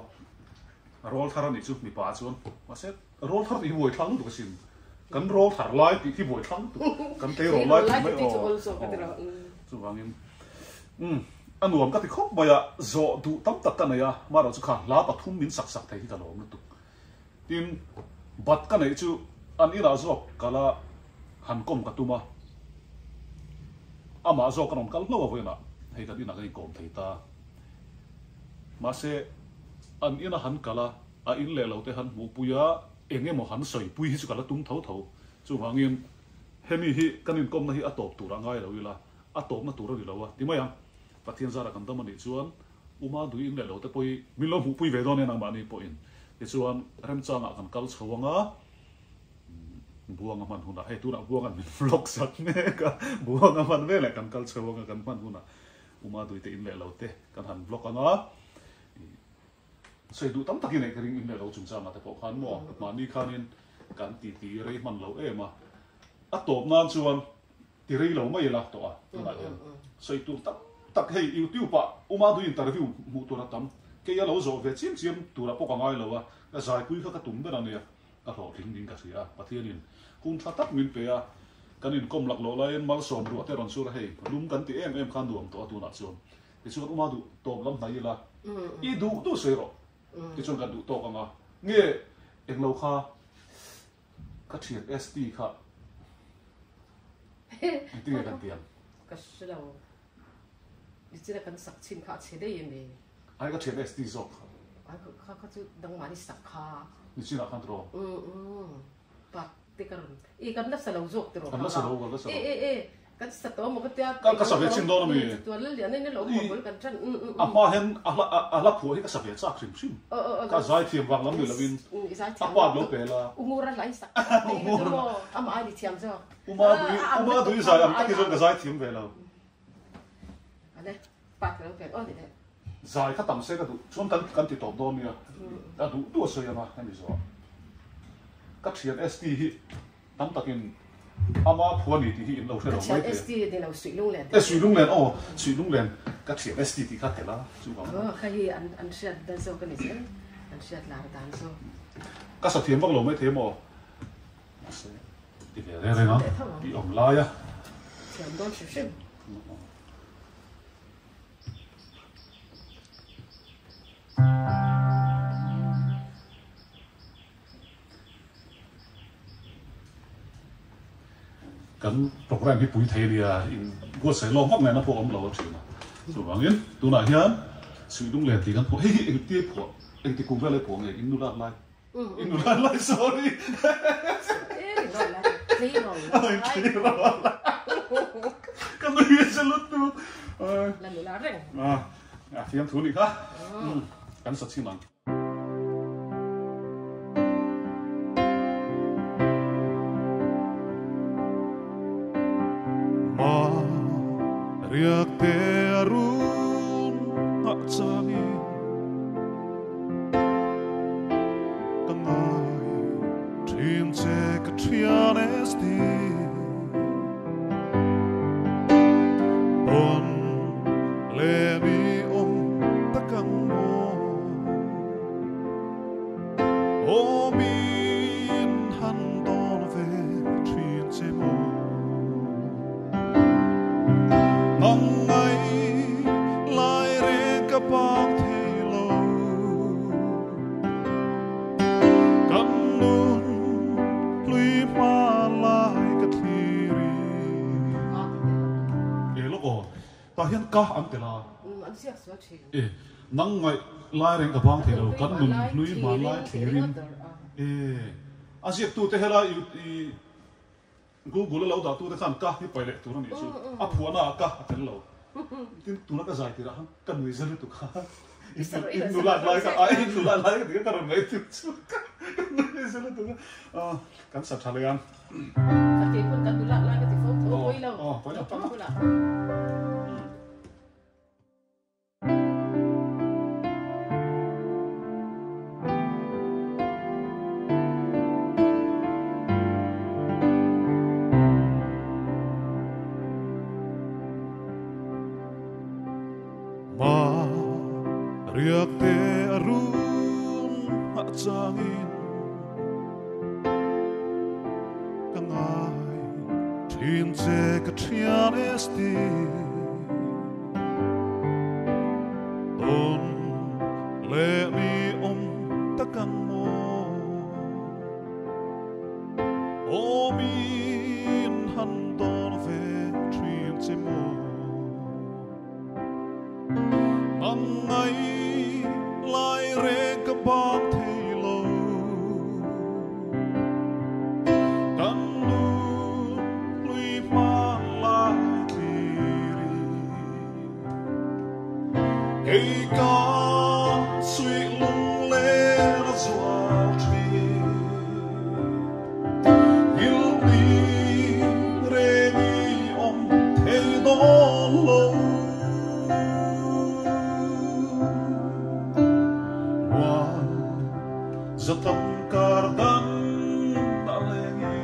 roll thar này chút bị phá chuan mà sẽ roll thar thì vội thắng được xin cần roll thar light thì vội thắng được cần cái roll light mấy chú vàng em anh nuông cái thì khóc bây giờ zo đủ tắm tắt cái này à mà rồi chú khăn lá bát thum min sắc sắc thấy cái đó lúc tục tin bát cái này chú anh đi là zo cái là hàn công cái tu mà à mà zo cái nó cái lâu vậy nè hay cái đi nào cái cổng thấy ta mà sẽ anh yên hắn cả là in lệ lâu thế hắn một bùi á anh em một hắn sợi bùi hết cả là tung thấu thấu chú hoàng yên hem hi cái nên công này hi atop tu ra ngay rồi là atop nó tu ra đi lâu à thì mấy anh phát hiện ra là cái tâm này chuan uma đuôi in lệ lâu thế bùi mình lo một bùi về đó nên anh bạn đi bùi thì chuan em cho ngã cần cal sầu ngã buông ngắm hôn hay tu nào buông ngắm vlog sắc nè cả buông ngắm về lại cần cal sầu ngã cần hôn uma đuôi te in lệ lâu thế cần hẳn vlog ngã xây đủ tấm tắc này cái in lệ lâu chúng ta mà tại bộ khán mò mà đi khán in cần tì rây man lâu em mà atop nan chuan tì rây lâu mấy là to à xây đủ tấm tắc hay YouTube pa uma đuôi interview mu tu ra tấm cái lâu rồi về chiếm tu ra bộ cái ngay lâu à cái giải quý các tụng bên này cái họ thình cái gì à bắt thiên in hun phát tắc mình pe à cái in công lạc lâu lại mal sòn ruột thế rồi xưa là hay đúng cái thì em khán duồng to tu nát chuan cái chuan uma đuôi top lắm này là ít đủ tu xây rồi cái chuan cái đủ to cái mà nghe em lâu kha cái chuyện SD kha tiếng cái tiền cái sự đâu chỉ là cái sắc chín kha chế đấy em ai cái chuyện SD rồi ai cái chú đang mà đi sắc kha 你去哪看到？ 把 te karon I kan na salo zok tro kan na salo kan na salo kan sa to mo ka tia ka sabi chin do na mi to la lian nei lo mo bol kan chan ma hen ala phu hi ka sabi chak sim sim ka zai thiam wang lam ni lovin pa lo pe la umura lai sak mo am ai thiam zo uma du zai am tak zo ka zai thiam ve lo ane pa ka pe o ni zai ka tam se ka du chom kan ti top do mi a du so ya ma ni zo ka thian st hi tam takin ama phua ni ti hi in lo the lo mai te st de lo sui lung len sui lung len sui lung len ka thian st ti ka thela chu ba kha hi an shat dan so ka ni sen an shat la dan so ka sa thiam wak lo mai the mo ti ve re na ti om la ya thiam don shi shi kan program hi pui thei lia in go sai lo mok na pho om lo thina chu wangin tu na hian sui dung le ti kan pho hi eng ti pho eng ti kum vele pho nge in nu la lai sorry kan nu ye se lu tu la nu la reng fiam thu ni kha kan sa chi man riak te arun ak changi kangai trin che ka trian esti on le mi takang mo o min han don ve trin che mo ngay lại re ka bak thi lo kan nun lui ma lai ka thi ri e lo ko ta hian ka am te la an siak so chi nang ngai lai reng ka bang the lo kan nun lui ma lai thirin asiak tu te hela i Google lo da tu te khan ka hi paile tu ni chu a phuana ka atel lo tin tu na ka zai ti ra kan ni zel tu kha in nu la lai ka ai nu la lai ka ka ron mai tu chu kan ni zel tu kan sa thale yan ka ti kun kan tu la ka ti phone tho poi lo poi lo poi la riak te arun ak changin kangai trin che ka trian esti on le mi takang mo o min han don ve trin che mo ngay lại re ka bak thei lo kan nu lui ma lai thi ri ei ka sui lung le na zua tri il ni re ni om thei do lo zatam kardan dalengi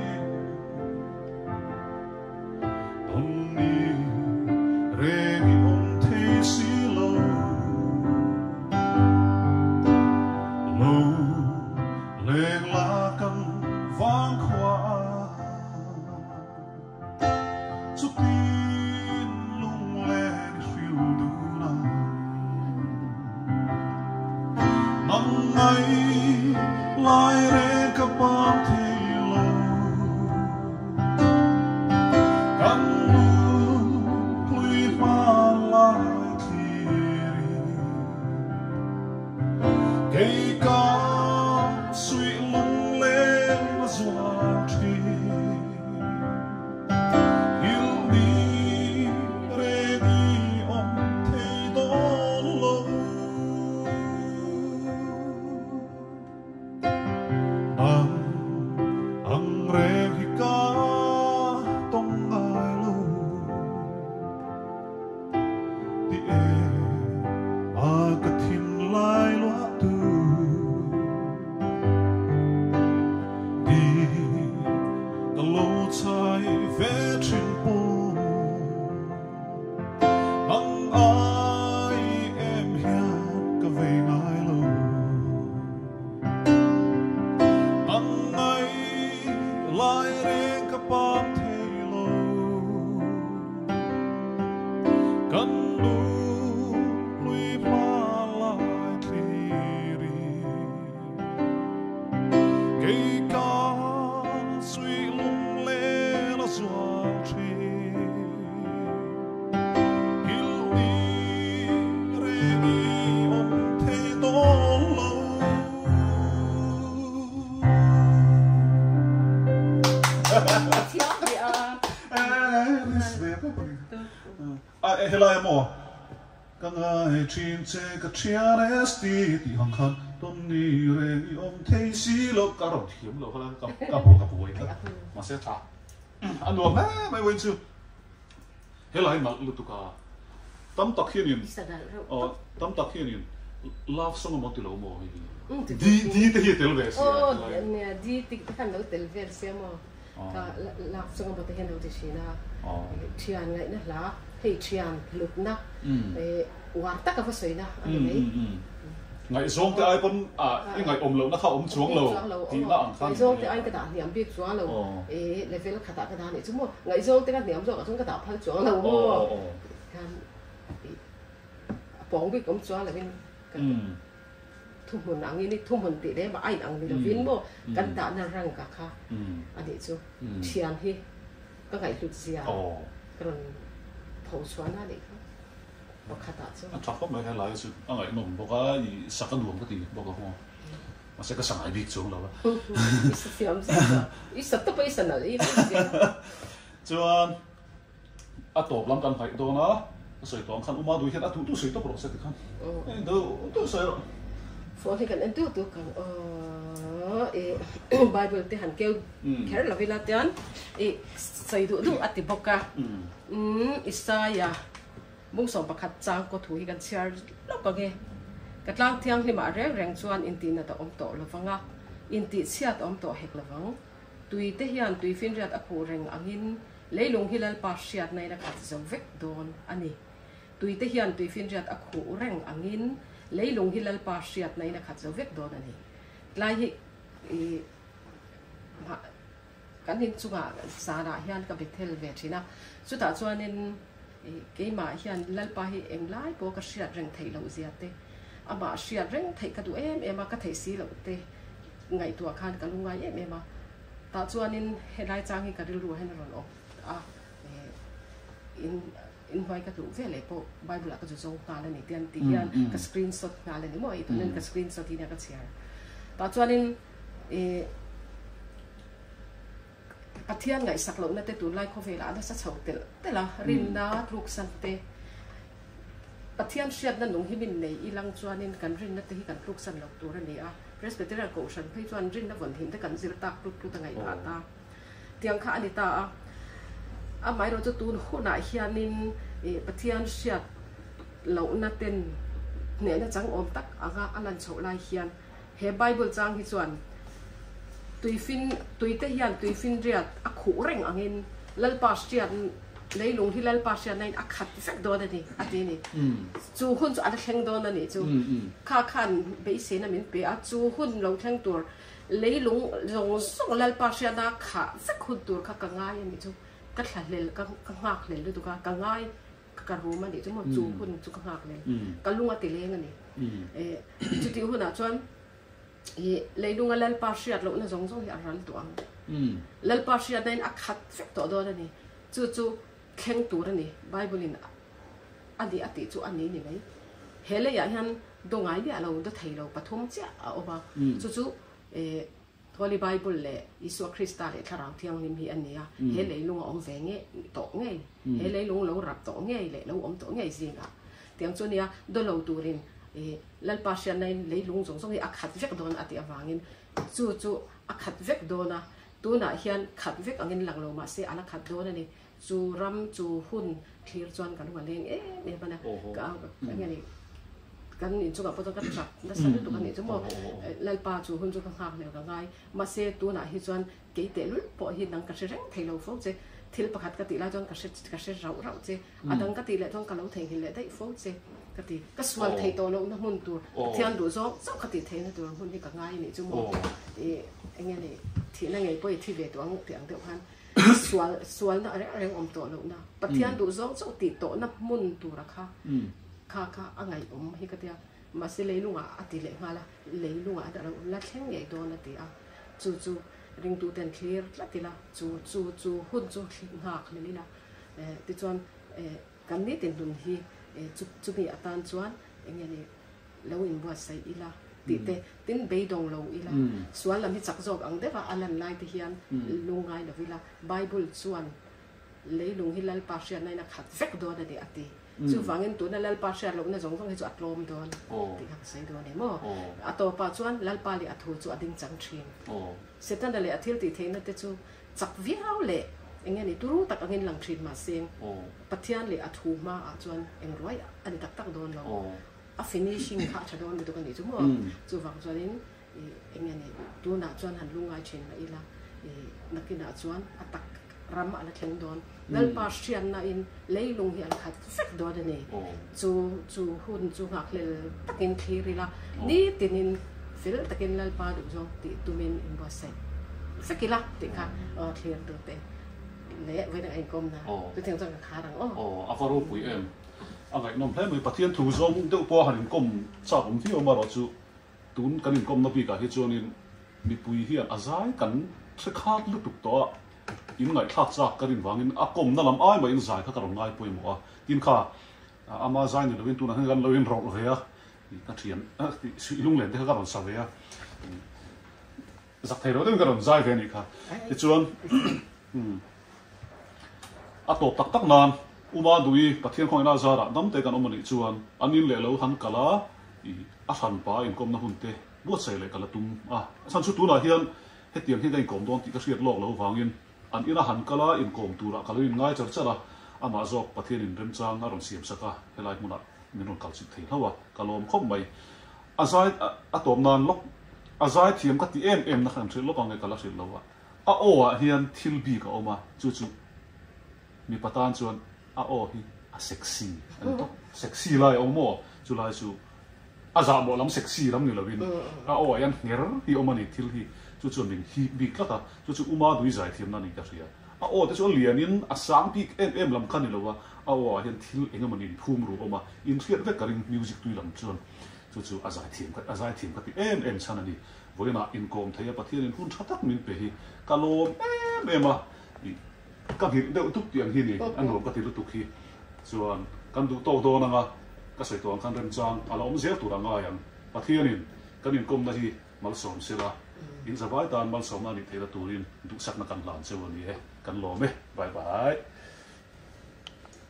onni regi te silo lo leng lakan vang khwa sutin lung len fiu duna nangai lai re ka bak thi lo kan nu lui ma lai thi ri kei ka sui lung le ma zua thi chai ve chin pu mang ai em hian ka ve ngai lo mang ai lai reng ka pam thei lo kan lu lui pla lai thi ri ke ka sui lung le na zua chi il ni re ni om the do lo Thiam đi à. Helai mo kang ai chin che ka chian sti ti hang khan tom ni re om thei si lo ka ro thiam lo khala ka po ka ma se tha anu ma mai wen chu helai ma lu tu ka tam tak hian in tam tak hian in love song mo ti lo mo di te hi tel ve si nè di ti kan lo tel ver se mo ka love song mo te hen lo ti sina thian ngai na la hei thian lut na war ta ka fa soi na ani nei ngai zong te ai pon ngai om lo na kha om chuang lo ti na ang khan zong te ai ka da niam bi chuang lo level ka ta ka da ni chu mo ngai zong te ka niam zo ka chung ka da phal chuang lo mo kan bong bi kom chuang la bin thu mun ang ni thu mun ti de ma ai ang ni lo bin mo kan da na rang ka kha ani chu thian hi ka ngai lut sia kan phau chuan na ni ba kha ta chu chắc không mấy cái lại sự ngai nom bo ka i sakan luang ka ti bo ka ho ma se ka sangai bi chung lo is fiam se is ta pa is na i chuan a top lam kan phai do na soi tong khan uma du hian a tu soi to pro se ti khan do tu soi ro for he kan en tu kan bible te han keu kher la vela tian sai du ati boka Isaiah mung som pakhat chang ko thu hi kan share lo ka ge katlang thiang hi ma reng chuan in ti na ta om to lovanga in ti chiat om to hek lovang tui te hian tui fin riat a khu reng angin leilung hilal pa hriat nei na khat zo vek don ani tui te hian tui fin riat a khu reng angin leilung hilal pa hriat nei na khat zo vek don ani lai hi kan hin chunga sara hian ka bethel ve thina chuta chuanin ke ma hian lalpa hi em lai po ka hriat reng thei lo ziate ama hriat reng thei ka du em ka thei si lo te ngai tua khan ka lungai em ta chuanin helai chang hi ka ril ru hen ron o in vai ka tu vele po bible ka zo ta la ni tian ti hian ka screenshot na le ni mo i tunen ka screenshot hi na ka share ta chuanin pathian ngai sak lo na te tu lai kho vela na sa chho te la rin na truk san te pathian hriat na nung hi min nei i lang chuanin kan rin na te hi kan truk san lo tur ani a presbyterian ko san phei chuan rin na von hin te kan zir tak truk tu ta ngai ta ta tiang kha ani ta a mai ro chu tu hu na hianin pathian hriat lo na ten ne na chang om tak anga alan chho lai hian he bible chang hi chuan tui te hian tui fin riat a khu reng angin lalpa hriat leilung hi lalpa hriat nei a khat fek do na ni ati ni chu hun chu a thleng do na ni chu kha khan be se na min pe a chu hun lo thleng tur leilung zong song lalpa hriat na kha fek hun tur kha ka ngai ni chu ka thla lel ka ngak lel du ka ngai ka ru ma ni chu mo chu hun chu ka ngak lel ka lunga ti leng ani chu ti hun a chuan leilung lalpa hriat lo na zong zong hi a ral tuang lalpa hriat nei a khat fek to do na ni chu kheng tur ani bible in adi ati chu ani ni mai hele ya hian dongai dia lo da thei lo pathum cha oba chu Holy Bible le Isu Krista le tharang thiang nim hi ania he leilung om ve nge to nge he leilung lo rap to nge le lo om to nge zinga tiang chu nia do lo turin lalpa hriat nei leilung zong zong hi a khat vek don ati awangin chu a khat vek dona tuna hian khat vek angin lang lo ma se ala khat don ani chu ram chu hun thlir chuan kan wa leng me bana ka ngani กันอินจุกับปกันจับนั่นสั่งตัวกันอินจุบอกเล่าป่าจูหุ่นจุกันหักเลยกันไงมาเสียตัวน่ะฮิจวนเกยเตลุปพอฮินังกระเชงเทลฟงเจทิลประคัดกติลาจงกระเชเราเจอดังกติเลยจงกะเราเทงหิเลยได้ฟงเจกติก็ส่วนเทตัวเราน้ำมันตัวเทียนดูจ้องจ้องกติเทนตัวหุ่นนี่กันไงนี่จุบอกอย่างเงี้ยนี่ที่นั่งไงไปที่เวตัวเตียงเดียวกันส่วนอะไรอมตัวเรานะปะเทียนดูจ้องจ้องติดตัวน้ำมันตัวราคาค่ะอะไรฮิกติอามาสิเลยลุงอ่ะติเลยมาละเลยลุงอ่ะแต่เราละแค่ไงโดนละติอ่ะจู่ริงตูเต็นเคลียร์ละติละจู่หุ่นจู่หักเลยละติจวนกันนี่เต็นดุนฮีจู่มีอัตานจวนอย่างเงี้ยนี่เราอินบัวใส่อีละติเตตินเบย์ดงเราอีละส่วนเรามีจักรจอกอังเดว่าอันนั้นไล่ที่เฮียนลุงไงเดวิละไบเบิลจวนเลยลุงฮิลลัลปาเชียนในนักขัดเฟกโดนเดียติจู่ฟังเงินตัวนั้นลัลปาเชียนเราเนี่ยจงต้องให้จู่อัดลมโดนติหักใส่โดนเนี่ยมั้งอัตโตปาจวนลัลปาลีอัดหูจู่อัดดิ้งจังทรีนเสร็จนั่นเลยอัดทิลติเทนนั่นแต่จู่จักวิเอาเลยอย่างเงี้ยนี่ตัวรู้ตักอันเงินหลังทรีนมาเสียงปัทยานเลยอัดหูมาจวนเอ็งร้อยอันนี้ตักโดนเราa finishing ค่ะชะดอนตัวกันนี่จุ่มจู่ฟังจวนนี้เองเนี่ยตัวน่ะจวนหันลุงไอเชนอีละนักกินน่ะจวนอัตักรำอะไรแข็งดอนแล้วปาเชียนน่ะอินเลยลุงเหียนขัดเฟกดอนนี่จู่หุ่นจู่หักเลยตักินคลีรีละนี่ตินินฟิลตักินแล้วปาดูจงติตุมินอินบัวเซเฟกิละติค่ะคลีร์ตัวเต้เละไว้ในไอ้กลมนะตัวเทียงจังขาดังอาฟารูปุยอะไรน้องเพลย์มือปะเทียนถูจงเดี๋ยวพอหันกลมชอบผมที่เอามาเราจู่ตุนกันกลมนับปีกับที่จวนินมีปุยเฮียนอาศัยกันสักขาดลุกตุกตัวอินไงทัดจากกันวางอินอากลมนั่นลำอ้ายมาอินสายถ้ากันลงง่ายปุยหมอกินข้าอามาใจนี่เราอินตัวนั้นกันเราอินรอกเลยอ่ะกันเทียนลุงเหลนที่เขากันลงสาวเลยอ่ะสักเท่าเราต้องกันลงใจแค่นี้ค่ะที่จวนอาตบตักนานอุมาดูอีปะเทียนของอินาซาระน้ำเตกันอมันอีจวนอันนี้เลยเราหันกะลาอาชันป้าอินกอมน้ำหุ่นเตบวชใส่เลยกะละตุ้มฉันชุดตัวน่ะเฮียนเฮตียงที่ได้กอมโดนติดกระเสียดโลกเราฟังอินอันอินาหันกะลาอินกอมตัวละกะเลยง่ายจัดจ้ะละอามาจอกปะเทียนอินเริ่มจางอารมณ์เสียมสักะเฮลัยมุนัดมินุนกัลสิทธิ์เท่าว่ากะลมคบไม่อาศัยอาตบนานลกอาศัยเทียมกัตินะครับเชื่อลกอังเกกะละเสียเราอ่ะโอ้เฮียนทิลบีก็ออกมาจู่มีปะตานชวนโอ้ฮีเซ็กซี่อันนี้เซ็กซี่เลยโอ้โม่จุลายจูอาจารย์บอกลำเซ็กซี่ลำนี่ละวินโอ้ยันเงี้ยฮีโอมันนี่ทิลฮีจู่มิงฮีบิ๊กละตาจู่อุมาดูใจทีมนั่นนี่ก็เสียโอ้แต่จู่เลียนินสังปีกลำคันนี่ละวะโอ้ยันทิลเองมันนี่ภูมิรู้ออกมาอินเทียร์เวกริงมิวสิกตุยลำจวนจู่อาจารย์ทีมก็ที่ฉันนี่วันนี้อินคอมเทียบปะเทียนหุ่นชัดตักมินเปฮีกะโลมาก็เห็นเดี๋ยวทุกอย่างที่นี่อันนู้นก็ที่รู้ทุกที่ส่วนกันดูโตนั่งก็ใส่ตัวกันเริ่มจางอะไรอมเสียตัวนั่งอย่างปะเทียนินกันอินคอมนาทีมาสอนเสียละอินสบายตานมาสอนนาทีเทระตัวนินดูสักนักการหลานเสียวันนี้กันรอไหมบาย